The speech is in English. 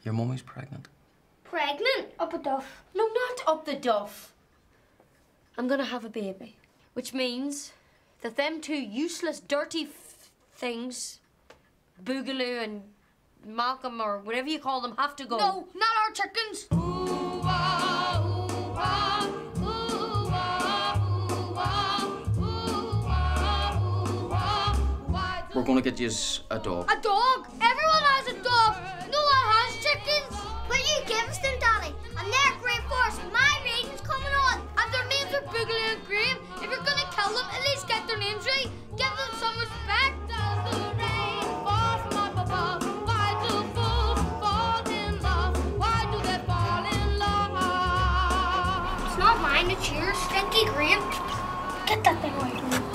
Your mummy's pregnant. Pregnant? Up a duff. No, not up the duff. I'm gonna have a baby, which means that them two useless, dirty things, Boogaloo and Malcolm or whatever you call them, have to go. No, not our chickens. We're gonna get you a dog. A dog? Everyone has a dog. No one has chickens. Will you give us them, Daddy? And they're great for us. My reading's coming on. And their names are Boogaloo and Graham. If you're gonna kill them, at least get their names right. Give them some respect. Does the rain fall from up above? Why do fools fall in love? Why do they fall in love? It's not mine, it's yours. Stinky Graham. Get that thing away from me.